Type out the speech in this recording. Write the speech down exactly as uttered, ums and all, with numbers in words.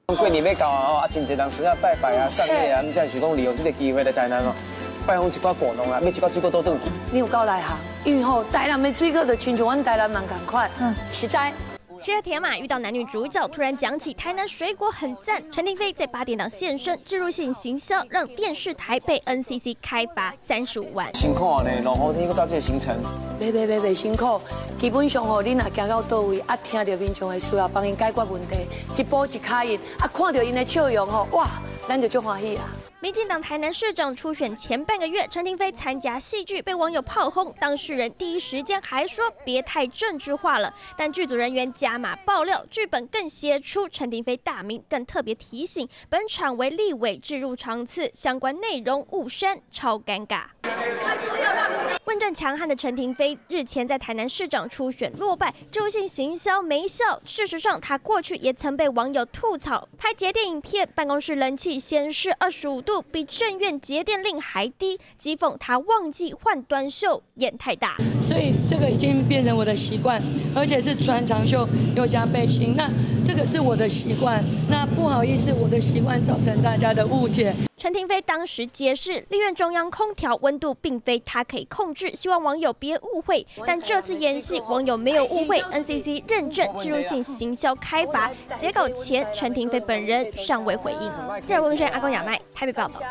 过年要到啊，啊，真侪人出来拜拜啊、送礼啊，咁才是讲利用这个机会来台南哦，拜访一寡果农啊，买一寡水果倒转去。 你有够内行，因为吼台南的水果就亲像阮台南人同款，嗯，实在。 骑着铁马遇到男女主角，突然讲起台南水果很赞。陈亭妃在八点档现身，置入性行销让电视台被 N C C 开罚三十五万。 辛苦呢，龙后天去走这个行程。 袂袂袂袂辛苦，基本上吼，你若行到倒位，啊，听到民众的需要，帮因解决问题，一步一卡印，啊，看到因的笑容吼，哇，咱就足欢喜啊！ 民进党台南市长初选前半个月，陈亭妃参加戏剧被网友炮轰，当事人第一时间还说别太政治化了，但剧组人员加码爆料，剧本更写出陈亭妃大名，更特别提醒本场为立委置入场次，相关内容误删，超尴尬。 问政强悍的陈亭妃日前在台南市长初选落败，植入性行销没效。事实上，她过去也曾被网友吐槽拍节电影片，办公室冷气显示二十五度，比政院节电令还低，讥讽她忘记换短袖，演太大。 所以这个已经变成我的习惯，而且是穿长袖又加背心，那这个是我的习惯。那不好意思，我的习惯造成大家的误解。 陈亭妃当时解释，立院中央空调温度并非她可以控制，希望网友别误会。但这次演戏，网友没有误会 ，N C C 认证置入性行销开罚。截稿前，陈亭妃本人尚未回应。记者温轩、阿公亚麦台北报道。